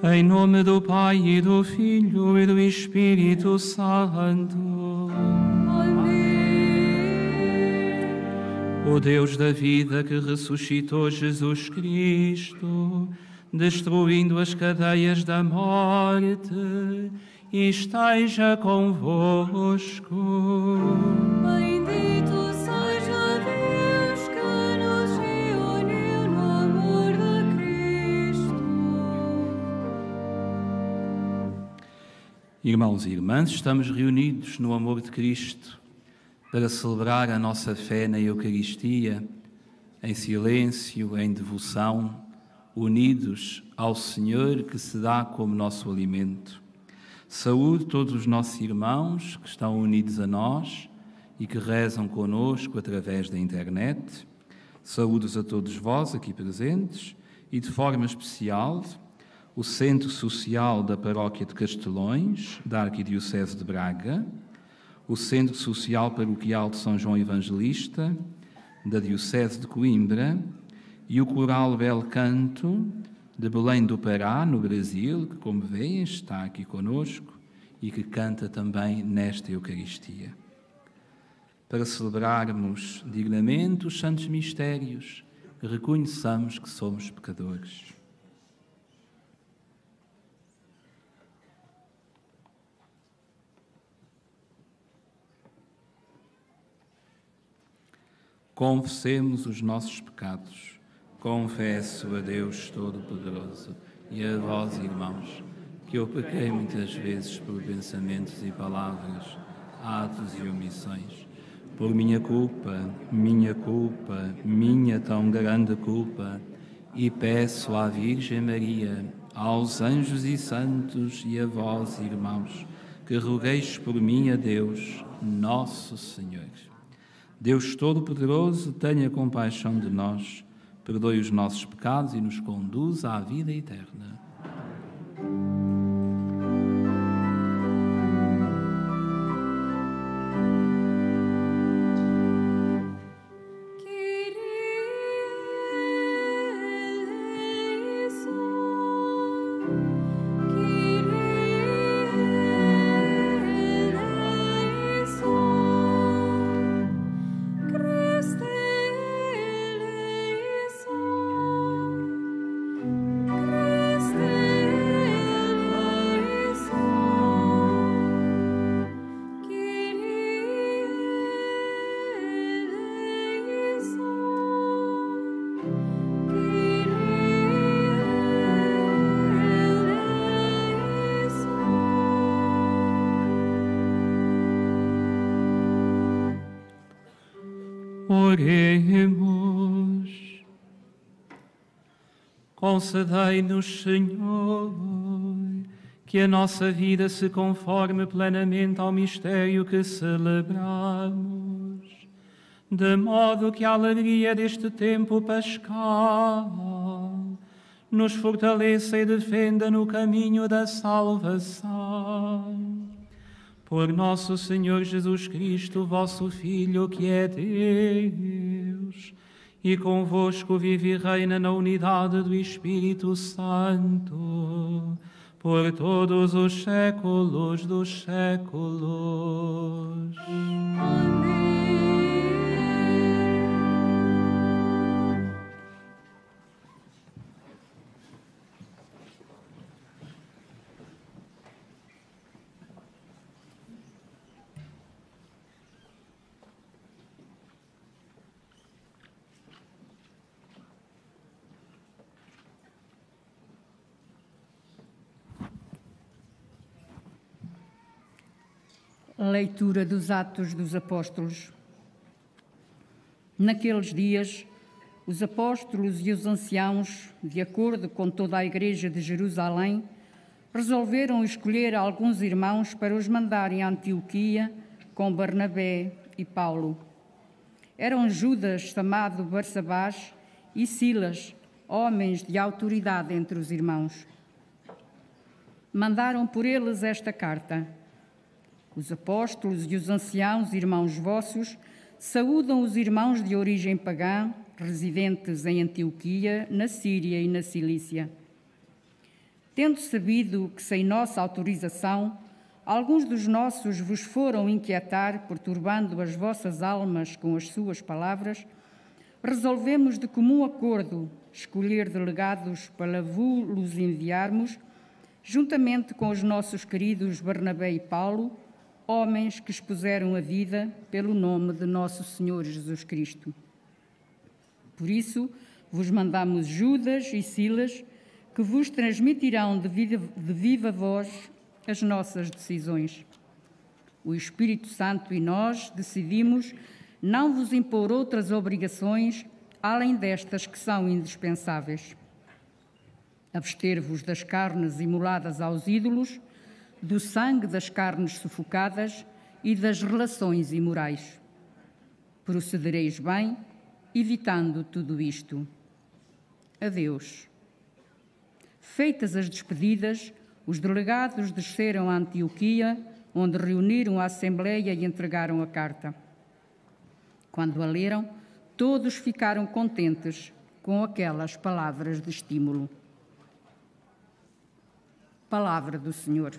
Em nome do Pai e do Filho e do Espírito Santo. O Deus da vida que ressuscitou Jesus Cristo, destruindo as cadeias da morte, esteja convosco. Bendito seja Deus que nos reuniu no amor de Cristo. Irmãos e irmãs, estamos reunidos no amor de Cristo para celebrar a nossa fé na Eucaristia, em silêncio, em devoção, unidos ao Senhor que se dá como nosso alimento. Saúde todos os nossos irmãos que estão unidos a nós e que rezam conosco através da internet. Saúdos a todos vós aqui presentes e, de forma especial, o Centro Social da Paróquia de Castelões, da Arquidiocese de Braga, o Centro Social Paroquial de São João Evangelista, da Diocese de Coimbra, e o Coral Bel Canto de Belém do Pará, no Brasil, que, como veem, está aqui conosco e que canta também nesta Eucaristia. Para celebrarmos dignamente os santos mistérios, reconheçamos que somos pecadores. Confessemos os nossos pecados. Confesso a Deus Todo-Poderoso e a vós, irmãos, que eu pequei muitas vezes por pensamentos e palavras, atos e omissões. Por minha culpa, minha tão grande culpa, e peço à Virgem Maria, aos anjos e santos e a vós, irmãos, que rogueis por mim a Deus, nosso Senhor. Deus Todo-Poderoso, tenha compaixão de nós, perdoe os nossos pecados e nos conduza à vida eterna. Oremos. Concedei-nos, Senhor, que a nossa vida se conforme plenamente ao mistério que celebramos, de modo que a alegria deste tempo pascal nos fortaleça e defenda no caminho da salvação. Por nosso Senhor Jesus Cristo, vosso Filho, que é Deus, e convosco vive e reina na unidade do Espírito Santo, por todos os séculos dos séculos. Amém. Leitura dos Atos dos Apóstolos. Naqueles dias, os apóstolos e os anciãos, de acordo com toda a Igreja de Jerusalém, resolveram escolher alguns irmãos para os mandarem a Antioquia com Barnabé e Paulo. Eram Judas, chamado Barsabás, e Silas, homens de autoridade entre os irmãos. Mandaram por eles esta carta: os apóstolos e os anciãos, irmãos vossos, saúdam os irmãos de origem pagã, residentes em Antioquia, na Síria e na Cilícia. Tendo sabido que, sem nossa autorização, alguns dos nossos vos foram inquietar, perturbando as vossas almas com as suas palavras, resolvemos de comum acordo escolher delegados para vos enviarmos, juntamente com os nossos queridos Barnabé e Paulo, homens que expuseram a vida pelo nome de nosso Senhor Jesus Cristo. Por isso, vos mandamos Judas e Silas, que vos transmitirão de viva voz as nossas decisões. O Espírito Santo e nós decidimos não vos impor outras obrigações além destas que são indispensáveis. Abster-vos das carnes imoladas aos ídolos, do sangue das carnes sufocadas e das relações imorais. Procedereis bem, evitando tudo isto. Adeus. Feitas as despedidas, os delegados desceram a Antioquia, onde reuniram a Assembleia e entregaram a carta. Quando a leram, todos ficaram contentes com aquelas palavras de estímulo. Palavra do Senhor.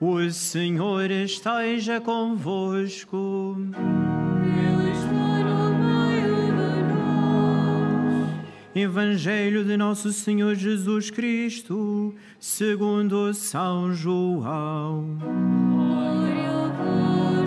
O Senhor esteja convosco. Ele está no meio de nós. Evangelho de Nosso Senhor Jesus Cristo, segundo São João. Glória a vós,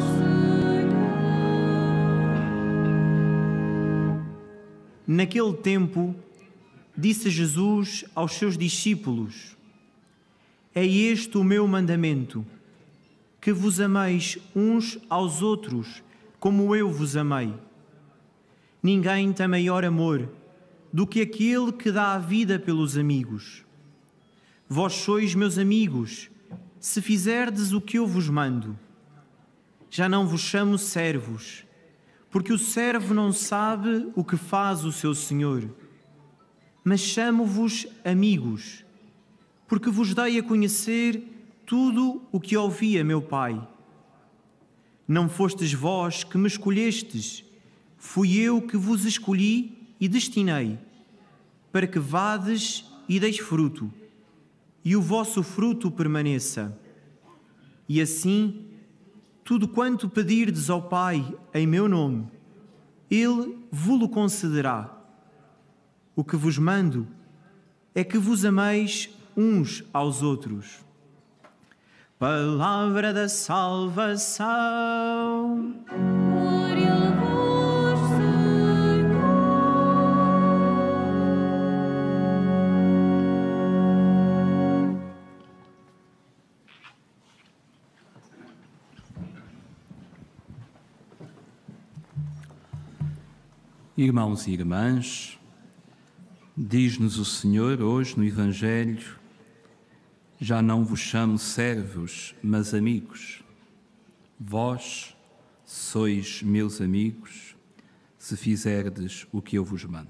Senhor. Naquele tempo, disse Jesus aos seus discípulos: É este o meu mandamento, que vos ameis uns aos outros, como eu vos amei. Ninguém tem maior amor do que aquele que dá a vida pelos amigos. Vós sois meus amigos, se fizerdes o que eu vos mando. Já não vos chamo servos, porque o servo não sabe o que faz o seu senhor. Mas chamo-vos amigos, porque vos dei a conhecer tudo o que ouvi a meu Pai. Não fostes vós que me escolhestes, fui eu que vos escolhi e destinei, para que vades e deis fruto, e o vosso fruto permaneça. E assim, tudo quanto pedirdes ao Pai em meu nome, Ele vo-lo concederá. O que vos mando é que vos ameis uns aos outros. Palavra da salvação. Glória a vós, Senhor. Irmãos e irmãs, diz-nos o Senhor hoje no Evangelho: já não vos chamo servos, mas amigos. Vós sois meus amigos, se fizerdes o que eu vos mando.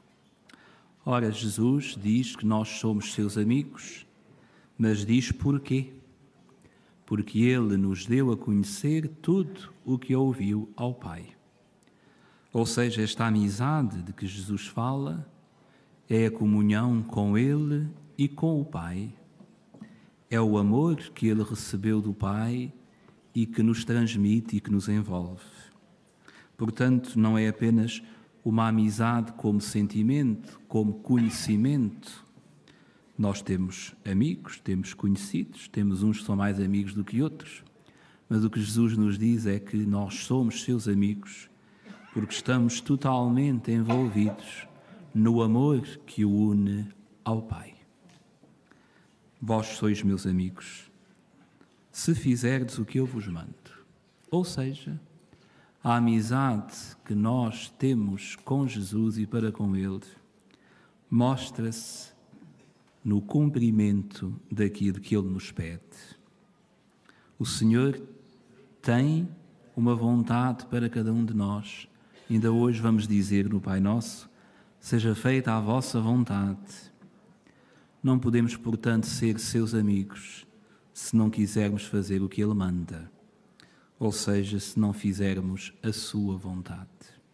Ora, Jesus diz que nós somos seus amigos, mas diz porquê? Porque Ele nos deu a conhecer tudo o que ouviu ao Pai. Ou seja, esta amizade de que Jesus fala é a comunhão com Ele e com o Pai. É o amor que Ele recebeu do Pai e que nos transmite e que nos envolve. Portanto, não é apenas uma amizade como sentimento, como conhecimento. Nós temos amigos, temos conhecidos, temos uns que são mais amigos do que outros, mas o que Jesus nos diz é que nós somos seus amigos porque estamos totalmente envolvidos no amor que o une ao Pai. Vós sois meus amigos, se fizerdes o que eu vos mando. Ou seja, a amizade que nós temos com Jesus e para com Ele mostra-se no cumprimento daquilo que Ele nos pede. O Senhor tem uma vontade para cada um de nós. Ainda hoje vamos dizer no Pai Nosso: seja feita a vossa vontade. Não podemos, portanto, ser seus amigos se não quisermos fazer o que Ele manda, ou seja, se não fizermos a sua vontade.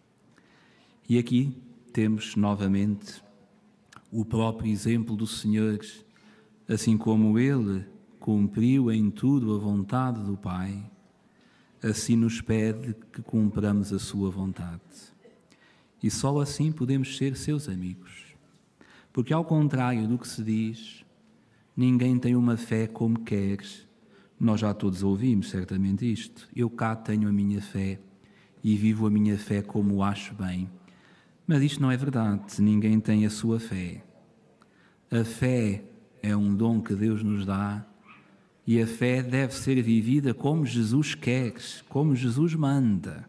E aqui temos novamente o próprio exemplo do Senhor, assim como Ele cumpriu em tudo a vontade do Pai, assim nos pede que cumpramos a sua vontade. E só assim podemos ser seus amigos. Porque, ao contrário do que se diz, ninguém tem uma fé como queres. Nós já todos ouvimos certamente isto. Eu cá tenho a minha fé e vivo a minha fé como acho bem. Mas isto não é verdade. Ninguém tem a sua fé. A fé é um dom que Deus nos dá e a fé deve ser vivida como Jesus quer, como Jesus manda.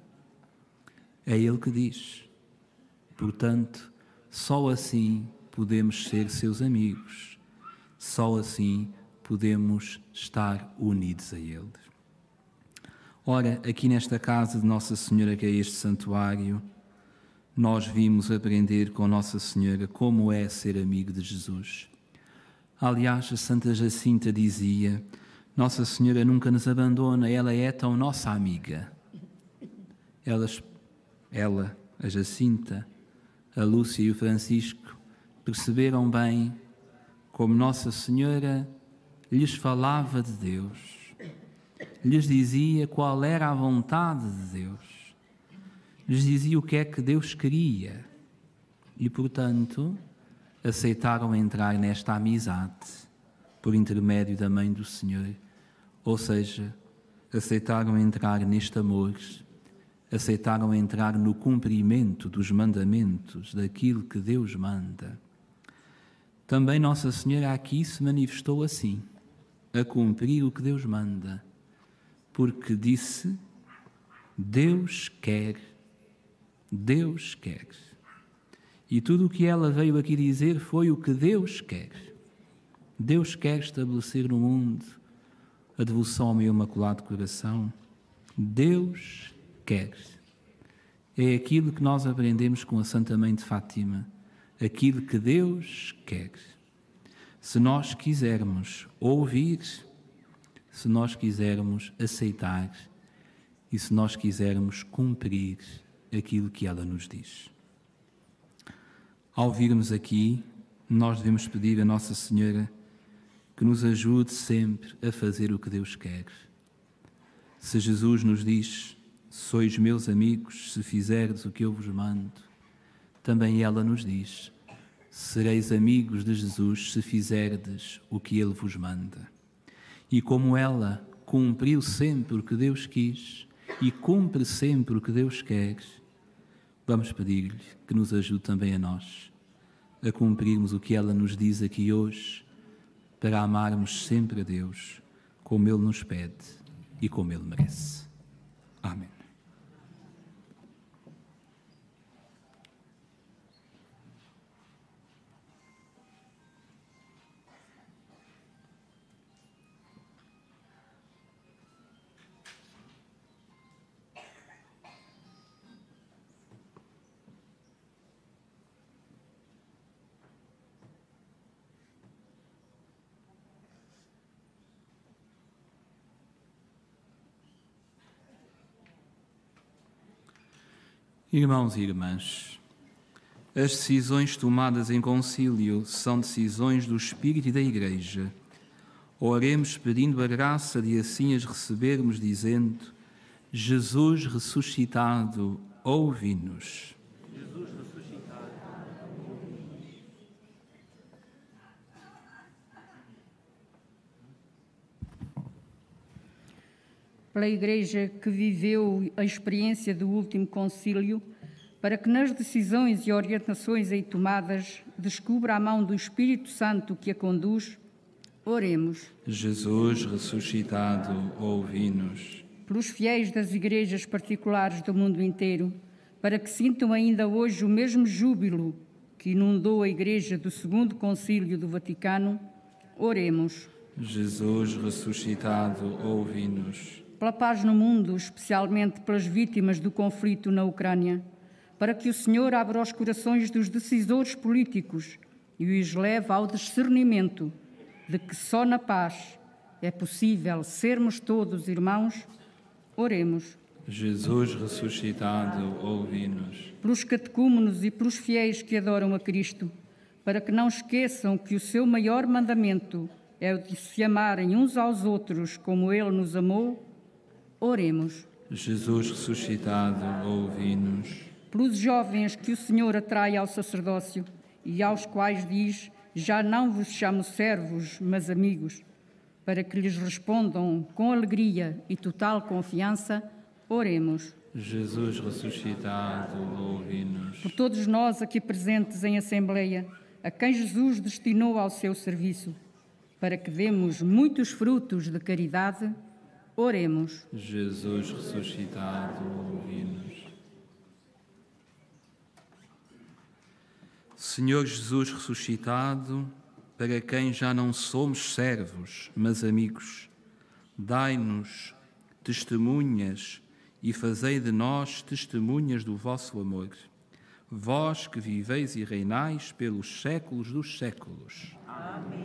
É Ele que diz. Portanto, só assim podemos ser seus amigos. Só assim podemos estar unidos a Ele. Ora, aqui nesta casa de Nossa Senhora, que é este santuário, nós vimos aprender com Nossa Senhora como é ser amigo de Jesus. Aliás, a Santa Jacinta dizia: Nossa Senhora nunca nos abandona, ela é tão nossa amiga. Ela, a Jacinta, a Lúcia e o Francisco perceberam bem como Nossa Senhora lhes falava de Deus, lhes dizia qual era a vontade de Deus, lhes dizia o que é que Deus queria e, portanto, aceitaram entrar nesta amizade por intermédio da Mãe do Senhor, ou seja, aceitaram entrar neste amor, aceitaram entrar no cumprimento dos mandamentos, daquilo que Deus manda. Também Nossa Senhora aqui se manifestou assim, a cumprir o que Deus manda, porque disse: Deus quer, Deus quer. E tudo o que ela veio aqui dizer foi o que Deus quer. Deus quer estabelecer no mundo a devoção ao meu Imaculado Coração. Deus quer. É aquilo que nós aprendemos com a Santa Mãe de Fátima, aquilo que Deus quer. Se nós quisermos ouvir, se nós quisermos aceitar e se nós quisermos cumprir aquilo que ela nos diz. Ao virmos aqui, nós devemos pedir a Nossa Senhora que nos ajude sempre a fazer o que Deus quer. Se Jesus nos diz: sois meus amigos se fizerdes o que eu vos mando, também ela nos diz: sereis amigos de Jesus se fizerdes o que Ele vos manda. E como ela cumpriu sempre o que Deus quis e cumpre sempre o que Deus quer, vamos pedir-lhe que nos ajude também a nós a cumprirmos o que ela nos diz aqui hoje, para amarmos sempre a Deus como Ele nos pede e como Ele merece. Amém. Irmãos e irmãs, as decisões tomadas em concílio são decisões do Espírito e da Igreja. Oremos pedindo a graça de assim as recebermos, dizendo: Jesus ressuscitado, ouvi-nos. Jesus ressuscitado, ouvi-nos. Pela Igreja que viveu a experiência do último concílio, para que nas decisões e orientações aí tomadas descubra a mão do Espírito Santo que a conduz, oremos. Jesus ressuscitado, ouvi-nos. Pelos fiéis das igrejas particulares do mundo inteiro, para que sintam ainda hoje o mesmo júbilo que inundou a Igreja do Segundo Concílio do Vaticano, oremos. Jesus ressuscitado, ouvi-nos. Pela paz no mundo, especialmente pelas vítimas do conflito na Ucrânia, para que o Senhor abra os corações dos decisores políticos e os leve ao discernimento de que só na paz é possível sermos todos irmãos, oremos. Jesus ressuscitado, ouvi-nos. Pelos catecúmenos e pelos fiéis que adoram a Cristo, para que não esqueçam que o seu maior mandamento é o de se amarem uns aos outros como Ele nos amou, oremos. Jesus ressuscitado, ouvi-nos. Pelos jovens que o Senhor atrai ao sacerdócio e aos quais diz: já não vos chamo servos, mas amigos, para que lhes respondam com alegria e total confiança, oremos. Jesus ressuscitado, ouvi-nos. Por todos nós aqui presentes em Assembleia, a quem Jesus destinou ao seu serviço, para que demos muitos frutos de caridade, oremos. Jesus ressuscitado, ouvi-nos. Senhor Jesus ressuscitado, para quem já não somos servos, mas amigos, dai-nos testemunhas e fazei de nós testemunhas do vosso amor. Vós que viveis e reinais pelos séculos dos séculos. Amém.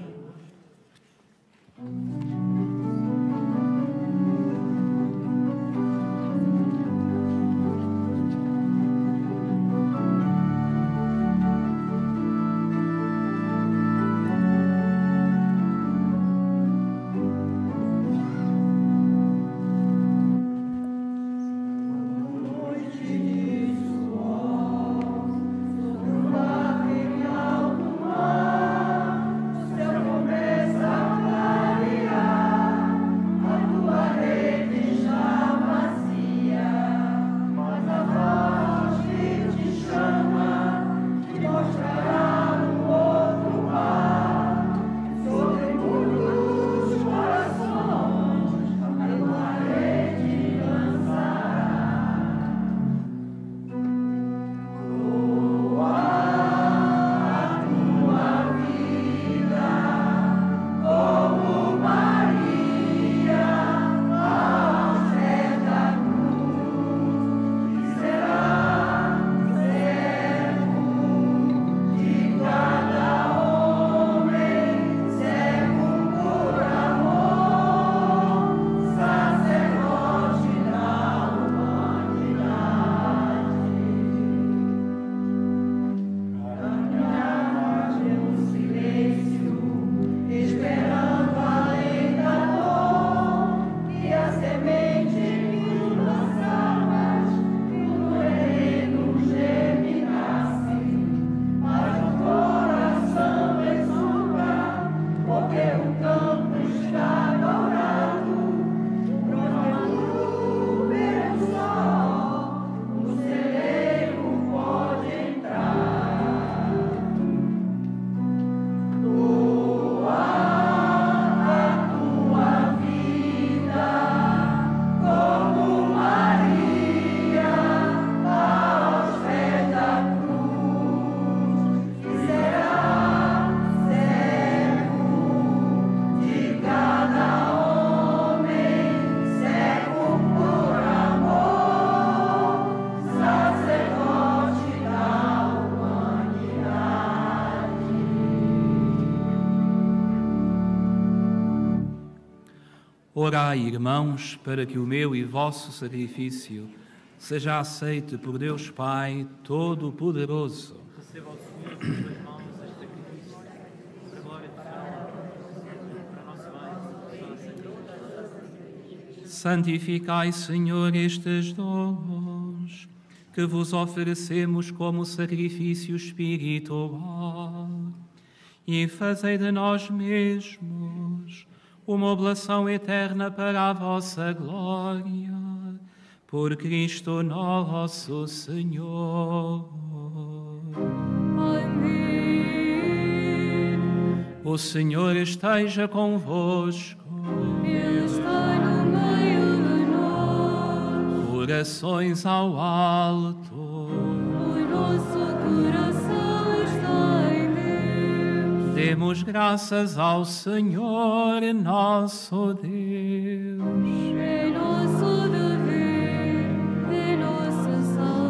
Orai, irmãos, para que o meu e vosso sacrifício seja aceito por Deus Pai Todo-Poderoso. Receba o Senhor das tuas mãos este sacrifício, para a glória do Senhor, para o nosso bem. Santificai, Senhor, estes dons que vos oferecemos como sacrifício espiritual e fazei de nós mesmos uma oblação eterna para a vossa glória, por Cristo nosso Senhor. Amém. O Senhor esteja convosco. Ele está no meio de nós. Corações ao alto. O nosso coração está em Deus. Demos graças ao Senhor nosso Deus. É nosso dever, é nossa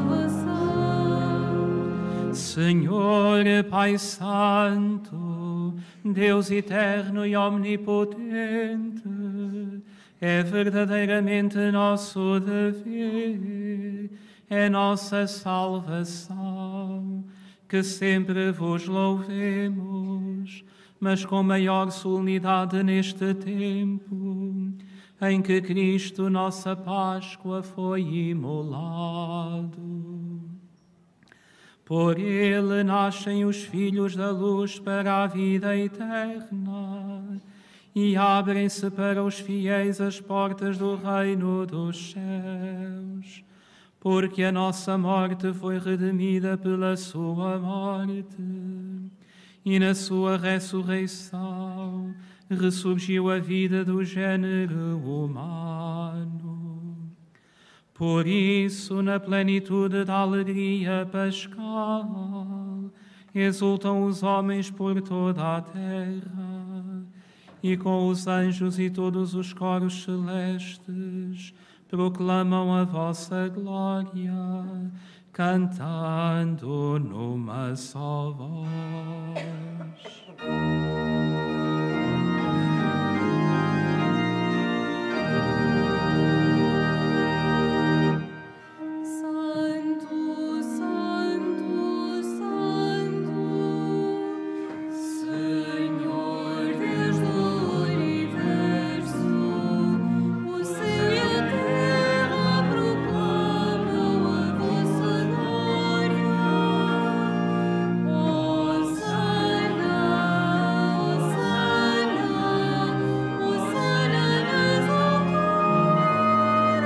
salvação. Senhor Pai Santo, Deus eterno e omnipotente, é verdadeiramente nosso dever, é nossa salvação, que sempre vos louvemos, mas com maior solenidade neste tempo, em que Cristo, nossa Páscoa, foi imolado. Por ele nascem os filhos da luz para a vida eterna e abrem-se para os fiéis as portas do reino dos céus. Porque a nossa morte foi redimida pela sua morte e na sua ressurreição ressurgiu a vida do gênero humano. Por isso, na plenitude da alegria pascal, exultam os homens por toda a terra, e com os anjos e todos os coros celestes proclamam a vossa glória, cantando numa só voz. Santo, Santo, Santo, Senhor Deus do universo, o céu e a terra proclamam a vossa glória. Hosana, Hosana, Hosana nas alturas,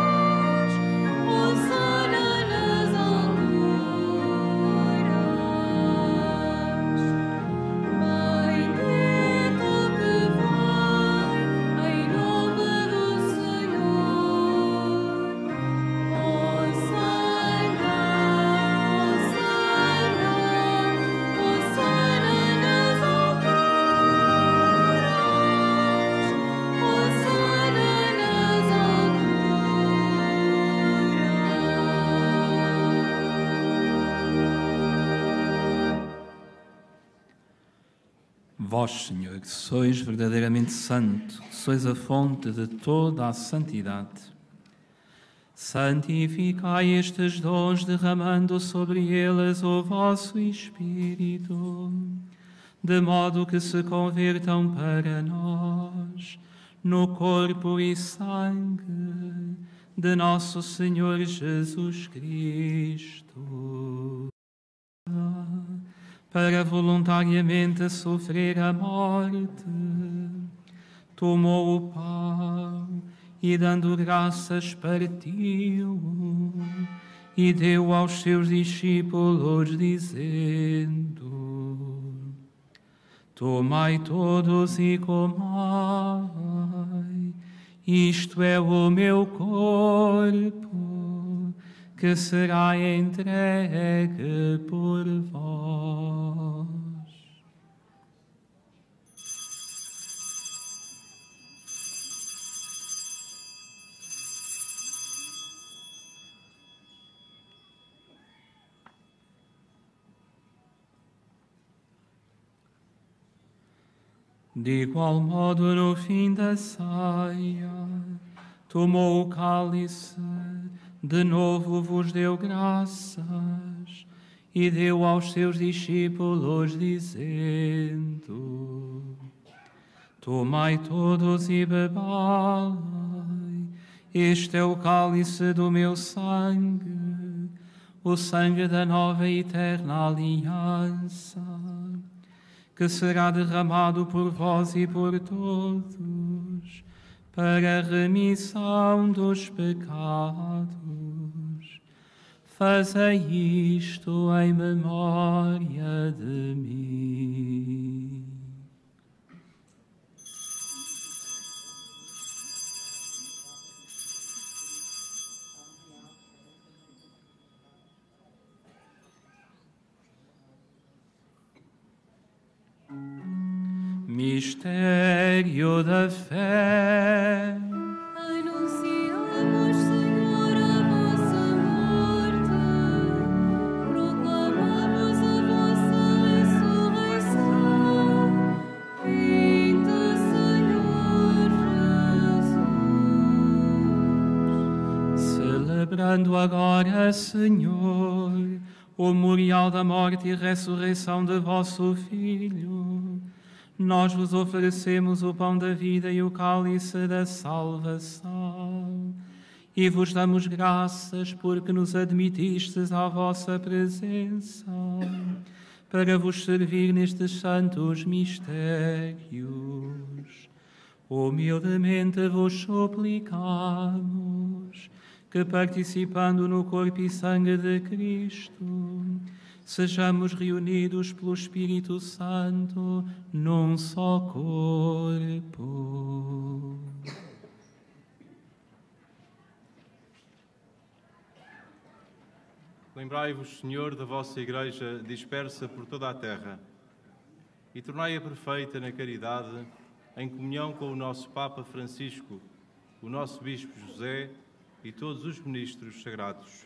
Hosana nas alturas. Bendito que vai em nome do Senhor. Hosana, Hosana, Hosana nas alturas, Hosana nas alturas. Vós, Senhor, sois verdadeiramente santo, sois a fonte de toda a santidade. Santificai estes dons, derramando sobre eles o vosso Espírito, de modo que se convertam para nós no corpo e sangue de nosso Senhor Jesus Cristo, para voluntariamente sofrer a morte, tomou o pão e, dando graças, partiu e deu aos seus discípulos, dizendo: Tomai todos e comai, isto é o meu corpo, que será entregue por vós. De igual modo, no fim da ceia, tomou o cálice, de novo vos deu graças e deu aos seus discípulos, dizendo: Tomai todos e bebai, este é o cálice do meu sangue, o sangue da nova e eterna aliança, que será derramado por vós e por todos, para a remissão dos pecados. Fazei isto em memória de mim. Mistério da fé. Anunciamos, Senhor, a vossa morte, proclamamos a vossa ressurreição. Vinde, Senhor Jesus. Celebrando agora, Senhor, o memorial da morte e ressurreição de vosso Filho, nós vos oferecemos o pão da vida e o cálice da salvação, e vos damos graças porque nos admitistes à vossa presença, para vos servir nestes santos mistérios. Humildemente vos suplicamos que, participando no corpo e sangue de Cristo, sejamos reunidos pelo Espírito Santo num só corpo. Lembrai-vos, Senhor, da vossa Igreja dispersa por toda a terra e tornai-a perfeita na caridade, em comunhão com o nosso Papa Francisco, o nosso Bispo José e todos os ministros sagrados.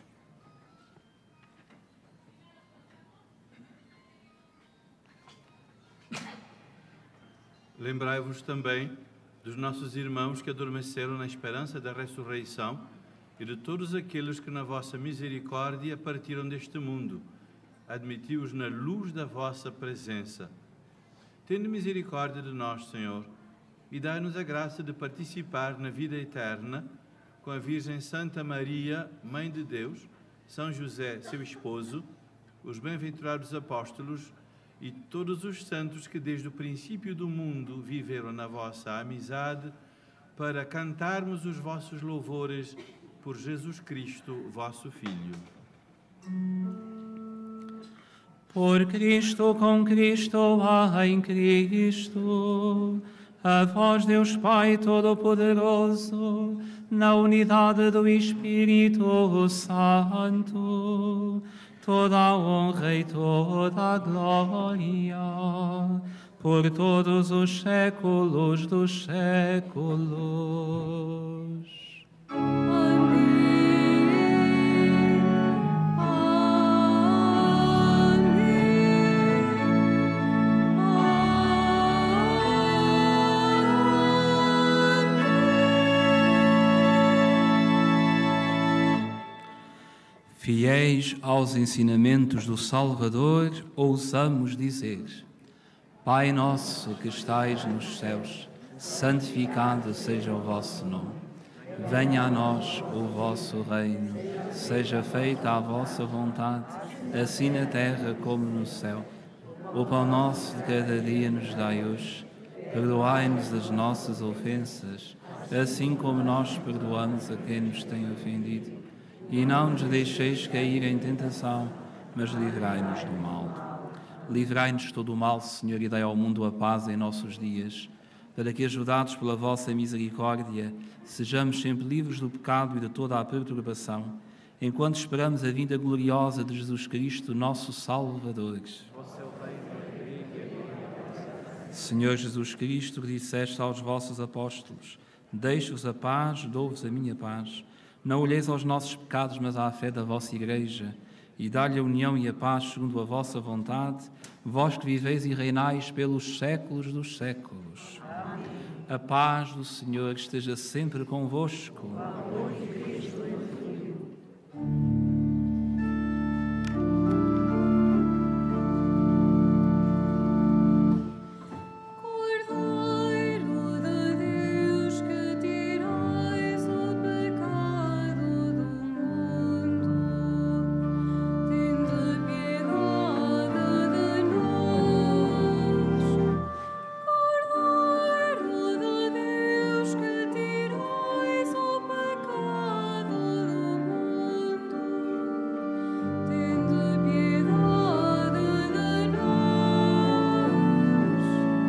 Lembrai-vos também dos nossos irmãos que adormeceram na esperança da ressurreição e de todos aqueles que na vossa misericórdia partiram deste mundo. Admiti-os na luz da vossa presença. Tende misericórdia de nós, Senhor, e dai-nos a graça de participar na vida eterna com a Virgem Santa Maria, Mãe de Deus, São José, seu esposo, os bem-aventurados apóstolos e todos os santos que desde o princípio do mundo viveram na vossa amizade, para cantarmos os vossos louvores por Jesus Cristo, vosso Filho. Por Cristo, com Cristo, em Cristo, a vós, Deus Pai Todo-Poderoso, na unidade do Espírito Santo, toda a honra e toda a glória, por todos os séculos dos séculos. Amém. Fiéis aos ensinamentos do Salvador, ousamos dizer: Pai nosso que estais nos céus, santificado seja o vosso nome. Venha a nós o vosso reino, seja feita a vossa vontade, assim na terra como no céu. O pão nosso de cada dia nos dai hoje. Perdoai-nos as nossas ofensas, assim como nós perdoamos a quem nos tem ofendido. E não nos deixeis cair em tentação, mas livrai-nos do mal. Livrai-nos de todo o mal, Senhor, e dai ao mundo a paz em nossos dias, para que, ajudados pela vossa misericórdia, sejamos sempre livres do pecado e de toda a perturbação, enquanto esperamos a vinda gloriosa de Jesus Cristo, nosso Salvador. Senhor Jesus Cristo, que disseste aos vossos apóstolos: deixo-vos a paz, dou-vos a minha paz. Não olheis aos nossos pecados, mas à fé da vossa Igreja, e dá-lhe a união e a paz segundo a vossa vontade, vós que viveis e reinais pelos séculos dos séculos. A paz do Senhor esteja sempre convosco. Cordeiro de Deus, que tirais o pecado do mundo, tende piedade de nós. Cordeiro de Deus, que tirais o pecado do mundo, tende piedade de nós.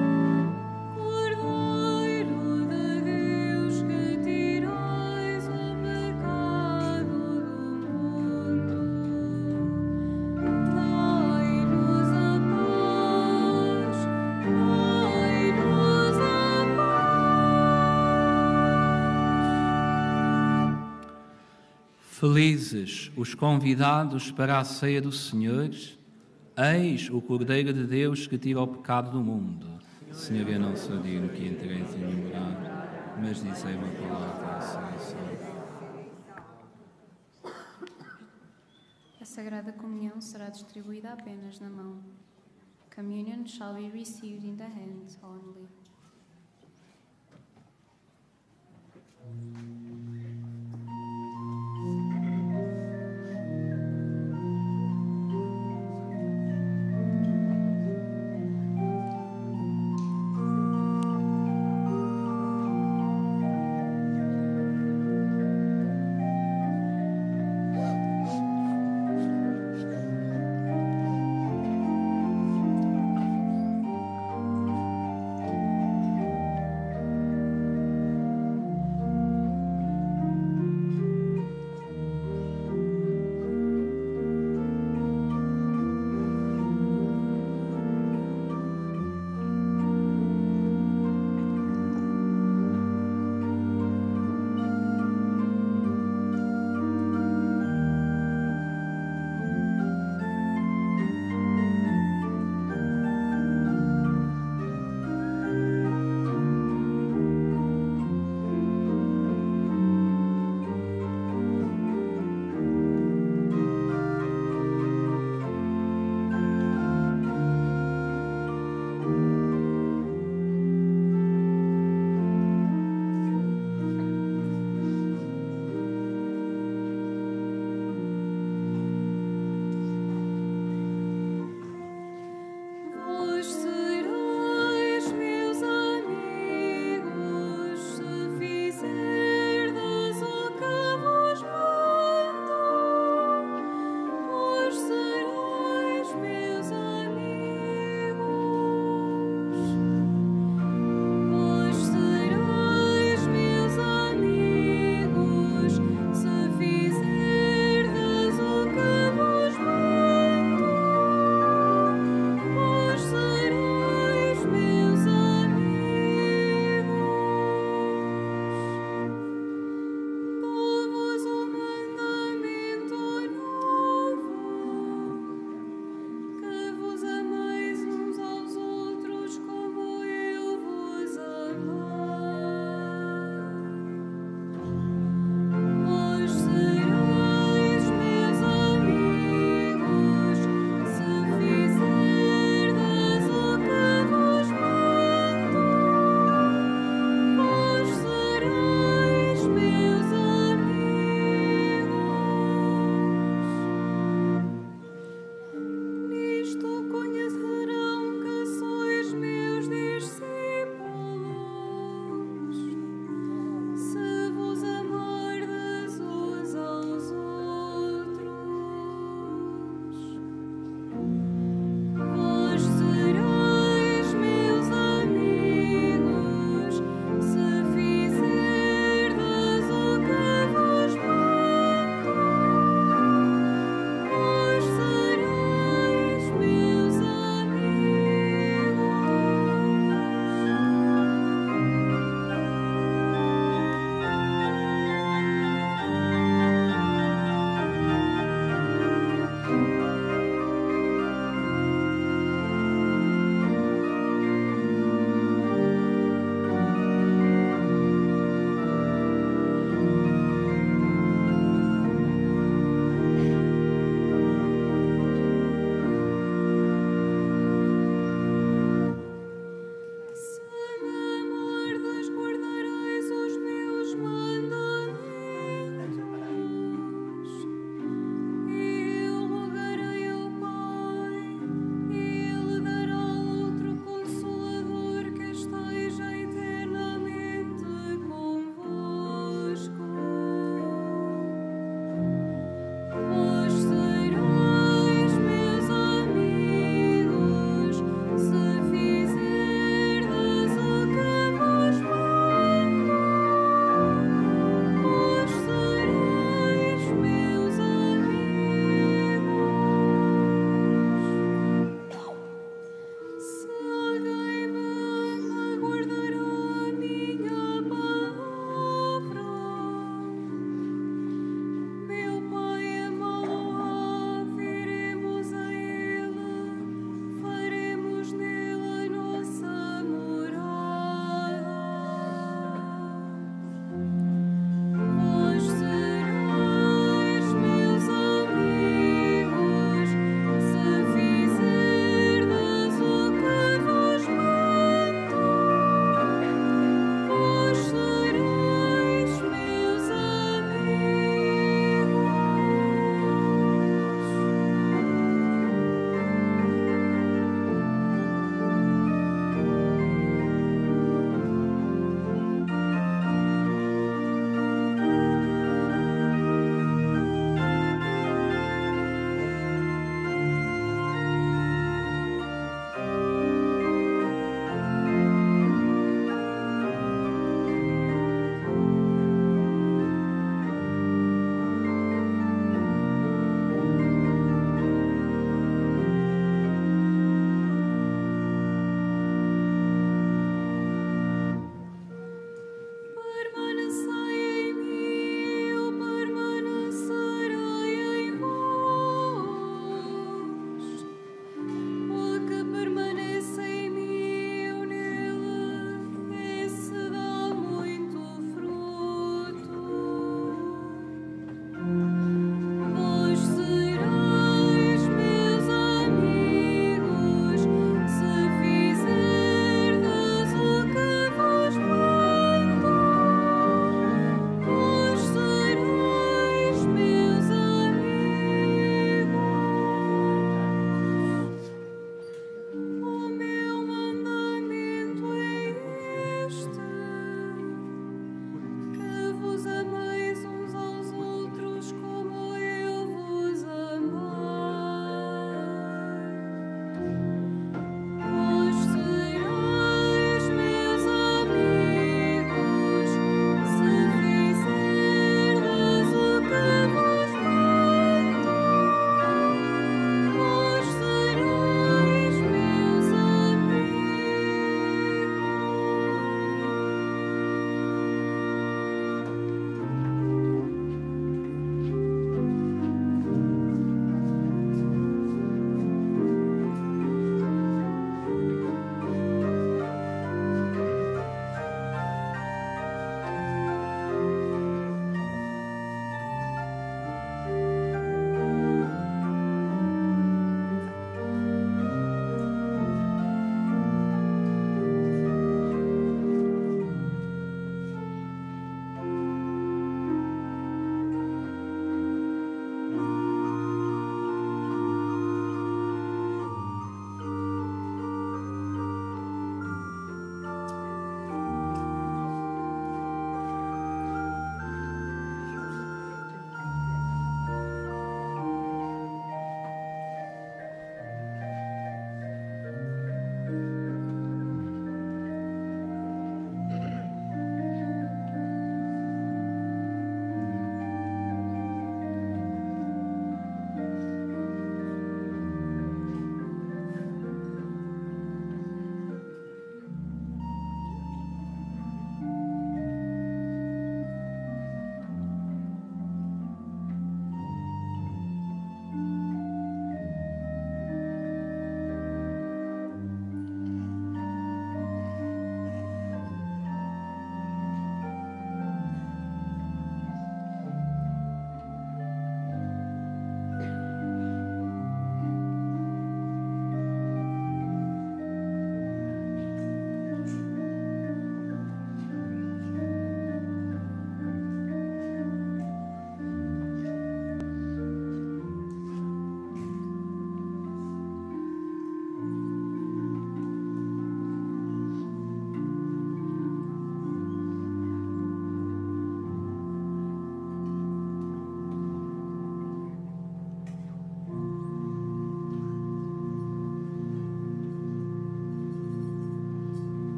Cordeiro de Deus, que tirais o pecado do mundo, dai-nos a paz, dai-nos a paz. Felizes os convidados para a ceia do Senhor. Eis o Cordeiro de Deus que tira o pecado do mundo. Senhor, eu não sou digno que entreis em minha morada, mas dizei uma palavra à salvação. A Sagrada Comunhão será distribuída apenas na mão. Communion shall be received in the hand only.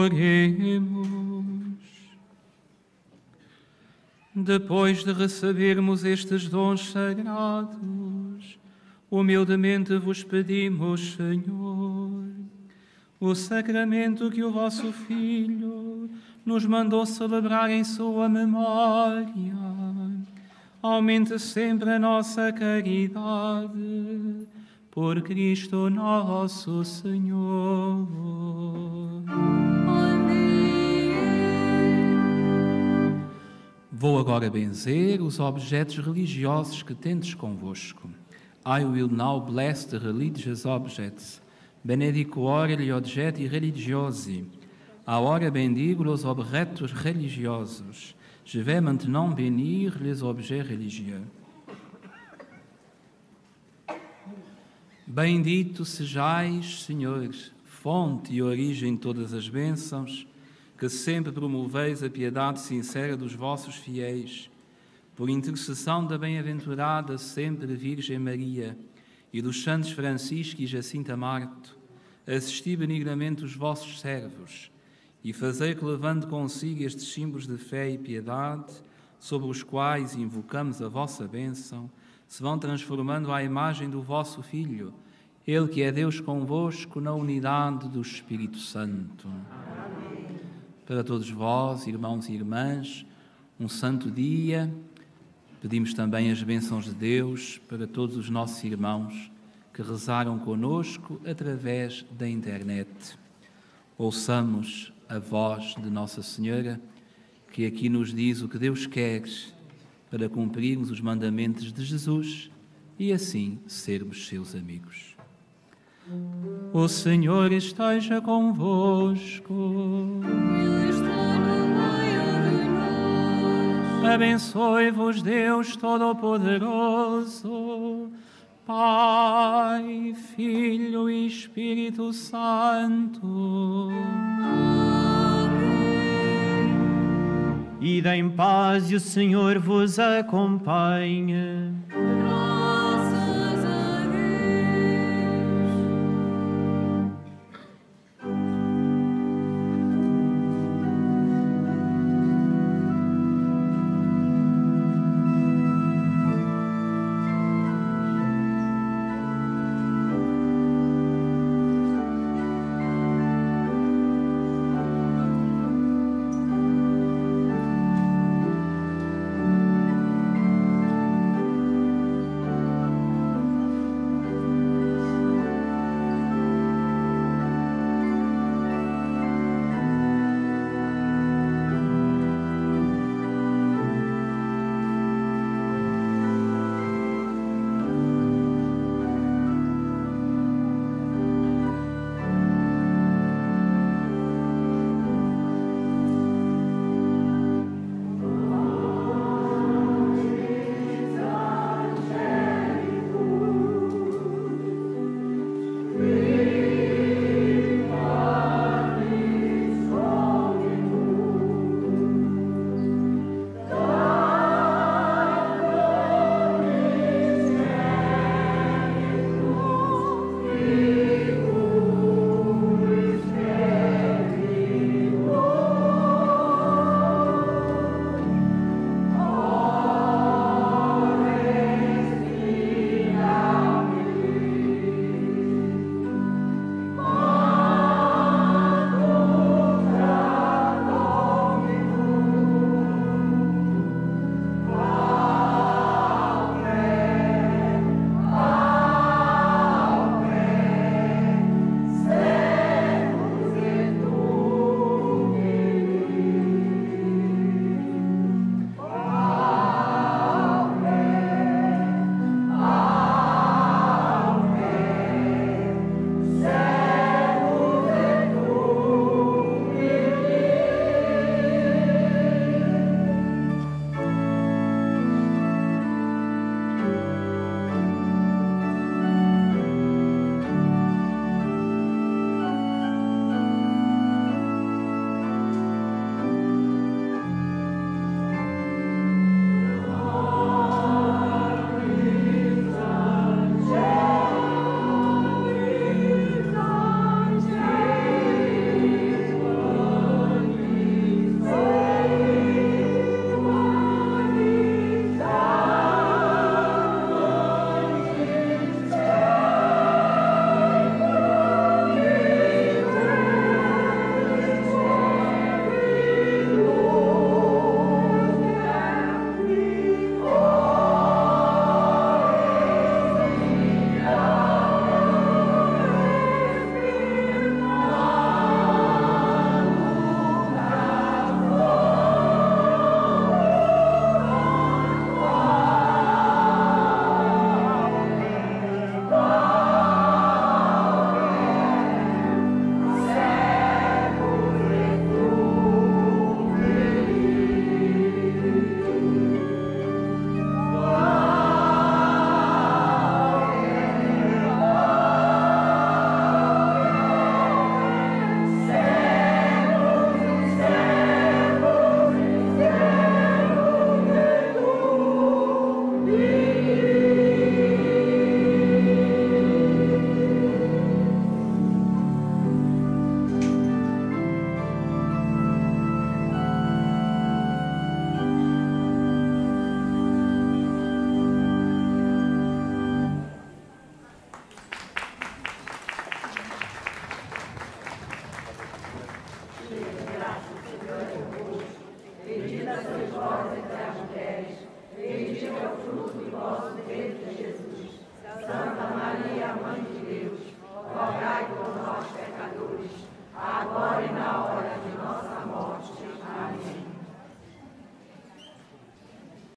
Oremos. Depois de recebermos estes dons sagrados, humildemente vos pedimos, Senhor, o sacramento que o vosso Filho nos mandou celebrar em sua memória, aumente sempre a nossa caridade, por Cristo nosso Senhor. Vou agora benzer os objetos religiosos que tendes convosco. I will now bless the religious objects. Benedico ora gli oggetti religiosi. Agora bendigo os objetos religiosos. Je vais maintenant bénir les objets religieux. Bendito sejais, Senhor, fonte e origem de todas as bênçãos, que sempre promoveis a piedade sincera dos vossos fiéis, por intercessão da bem-aventurada sempre Virgem Maria e dos santos Francisco e Jacinta Marto, assisti benignamente os vossos servos e fazei que, levando consigo estes símbolos de fé e piedade, sobre os quais invocamos a vossa bênção, se vão transformando à imagem do vosso Filho, Ele que é Deus convosco na unidade do Espírito Santo. Para todos vós, irmãos e irmãs, um santo dia. Pedimos também as bênçãos de Deus para todos os nossos irmãos que rezaram conosco através da internet. Ouçamos a voz de Nossa Senhora, que aqui nos diz o que Deus quer para cumprirmos os mandamentos de Jesus e assim sermos seus amigos. O Senhor esteja convosco. Ele está no meio de nós. Abençoe-vos Deus Todo-Poderoso, Pai, Filho e Espírito Santo. Ide em paz e o Senhor vos acompanhe.